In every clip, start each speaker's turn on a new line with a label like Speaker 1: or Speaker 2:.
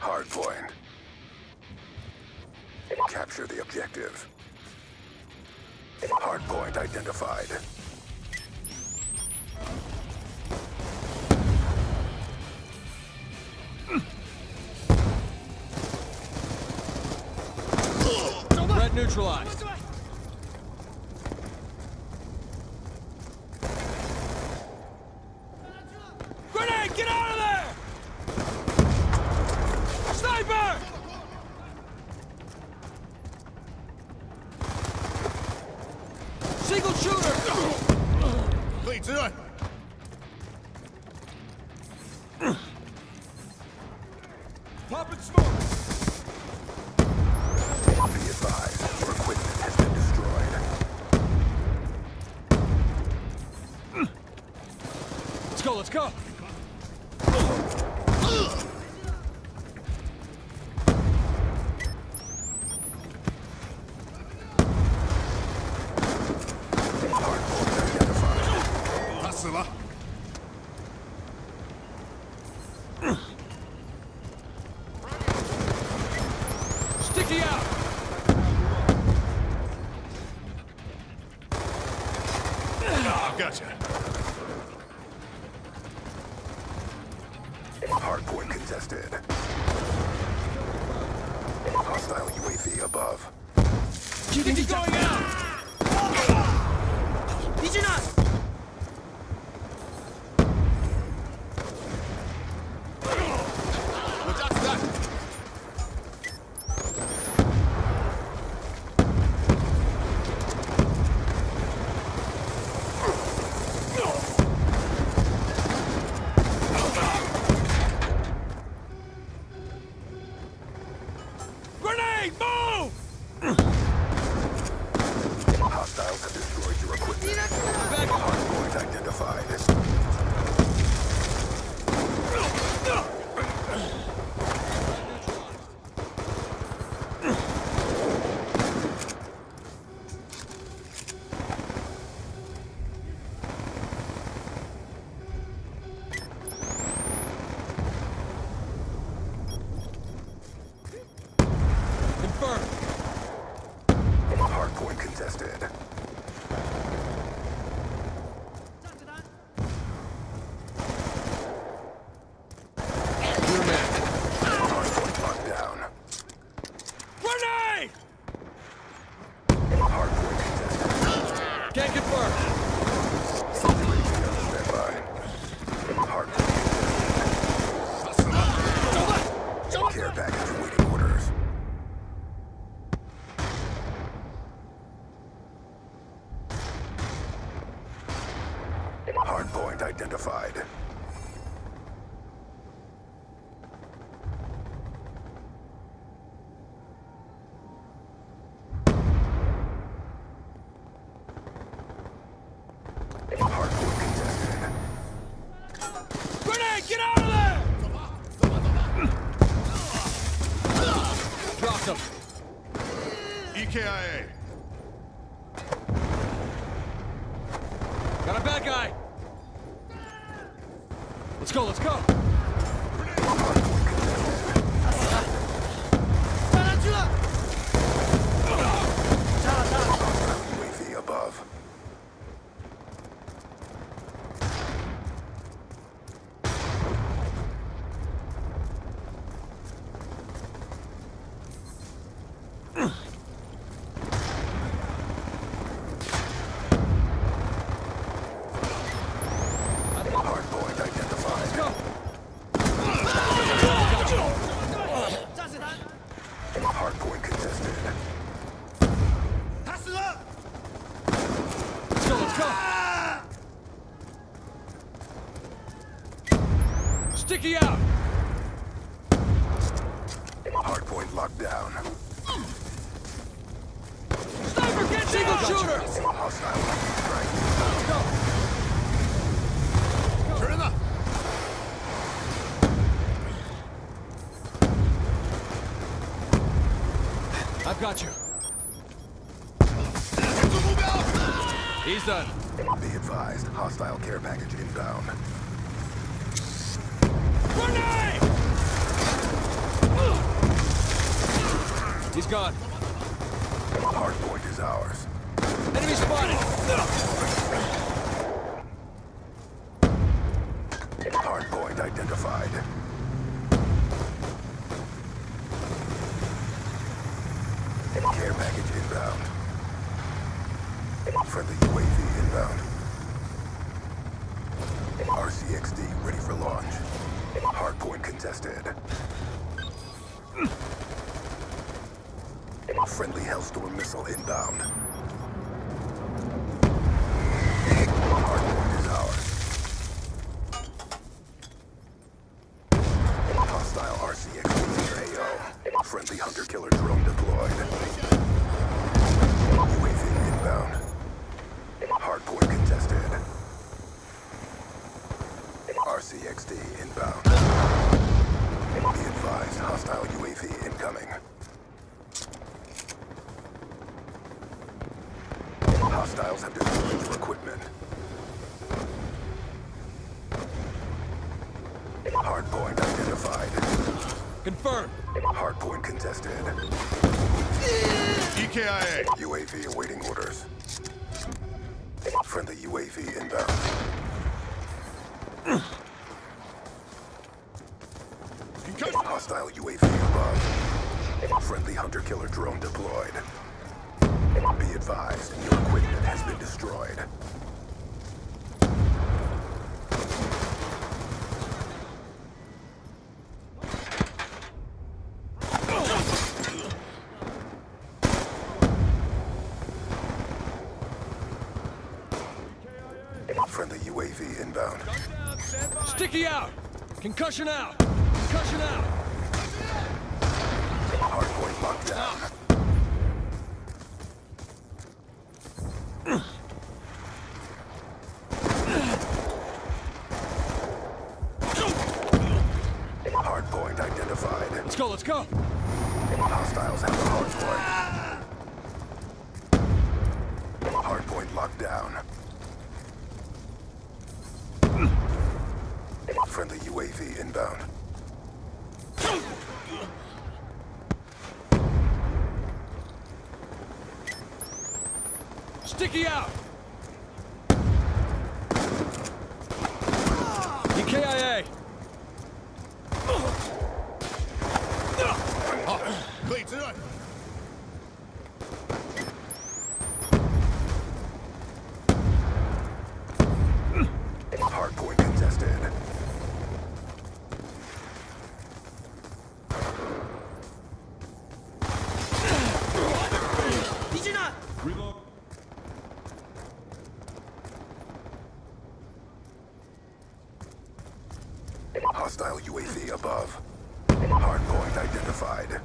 Speaker 1: Hardpoint. Capture the objective. Hardpoint identified.
Speaker 2: Threat neutralized. Grenade! Get out of there! Sniper! Single shooter!
Speaker 3: Lead, do it!
Speaker 2: Popping smoke!
Speaker 1: Be advised, your equipment has been destroyed.
Speaker 2: Let's go, let's go!
Speaker 1: Hardpoint identified.
Speaker 3: Hustler!
Speaker 2: Sticky out!
Speaker 3: Ah, gotcha.
Speaker 1: Hardpoint contested. Hostile UAV above.
Speaker 2: Sticky going out!
Speaker 3: Watch out for that!
Speaker 2: Grenade! Move!
Speaker 1: Hostiles have destroyed your equipment.
Speaker 2: Back up!
Speaker 1: Hardpoint identified.
Speaker 2: Confirmed.
Speaker 1: Hardpoint contested.
Speaker 2: You're a man.
Speaker 1: Hardpoint locked down.
Speaker 2: Grenade!
Speaker 1: Hardpoint contested.
Speaker 2: Can't confirm.
Speaker 1: Standby. Hardpoint contested. Care package awaiting orders. Hardpoint identified. Hardpoint contested.
Speaker 2: Grenade! Get out of there! Dropped him.
Speaker 3: EKIA.
Speaker 2: Got a bad guy. Let's go, let's go.
Speaker 1: UAV above. Hardpoint identified.
Speaker 2: Let's go.
Speaker 1: Hardpoint contested.
Speaker 3: Hustler!
Speaker 2: Let's go, let's go. Sticky out.
Speaker 1: Hardpoint locked down.
Speaker 2: Sniper, get single shooter.
Speaker 1: Hostile strike.
Speaker 2: Let's go.
Speaker 3: Turn it up!
Speaker 2: I've got you. He's done.
Speaker 1: Be advised, hostile care package inbound.
Speaker 2: Grenade! He's gone.
Speaker 1: Hardpoint is ours.
Speaker 2: Enemy spotted!
Speaker 1: Hardpoint identified. Care package inbound. Friendly UAV inbound. RCXD ready for launch. Hardpoint contested. Friendly Hellstorm missile inbound. Hardpoint is ours. Hostile RCXD AO. Friendly hunter-killer drone deployed. UAV inbound. Hardpoint contested. RCXD inbound. Be advised, hostile UAV incoming. Hostiles have destroyed your equipment. Hardpoint identified.
Speaker 2: Confirmed.
Speaker 1: Hardpoint contested.
Speaker 3: EKIA.
Speaker 1: UAV awaiting orders. Friendly UAV inbound.
Speaker 3: Concussion.
Speaker 1: Hostile UAV above. Friendly hunter-killer drone deployed. Be advised, your equipment has been destroyed. Friendly UAV inbound.
Speaker 2: Sticky out! Concussion out! Concussion out!
Speaker 1: Hardpoint locked down. Hardpoint identified.
Speaker 2: Let's go, let's go!
Speaker 1: Hostiles have the hardpoint. Hardpoint locked down. Friendly UAV inbound.
Speaker 2: Sticky out! EKIA!
Speaker 3: Clean to it.
Speaker 1: Hardpoint contested.
Speaker 2: Reload.
Speaker 1: Hostile UAV above. Hardpoint identified.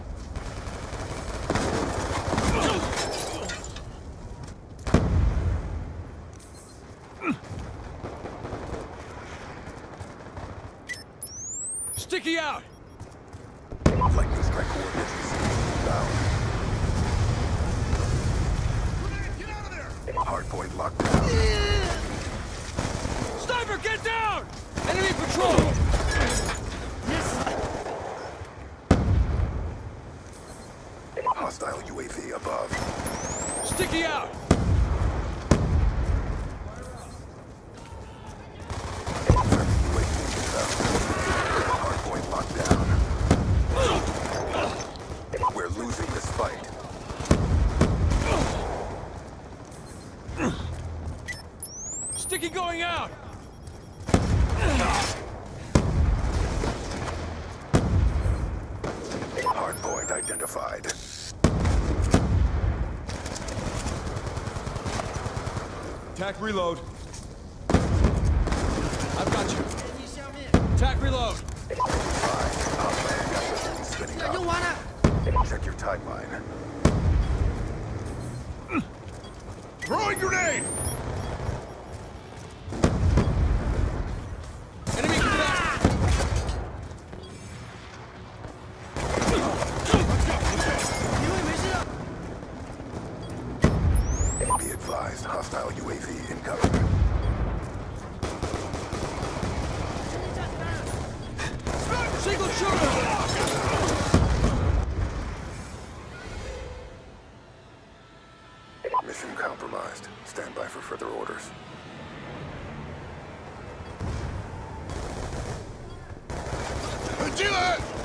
Speaker 2: Sticky out!
Speaker 1: Lightning strike coordinates received. Down.
Speaker 3: Get out of there.
Speaker 1: Hardpoint locked down.
Speaker 2: Sniper, get down! Enemy patrol!
Speaker 1: Hostile UAV above.
Speaker 2: Sticky out!
Speaker 1: Friendly UAV inbound. Hardpoint locked down. We're losing this fight.
Speaker 2: Sticky going out!
Speaker 1: Hardpoint identified.
Speaker 2: Tac reload. I've got you. Tac reload.
Speaker 1: Hostile gas spinning up. Check your timeline.
Speaker 3: Throwing grenade.
Speaker 2: Enemy contact!
Speaker 1: Be advised, hostile UAV incoming.
Speaker 2: Single shooter!
Speaker 1: neutralized. Stand by for further orders.
Speaker 3: Dealer!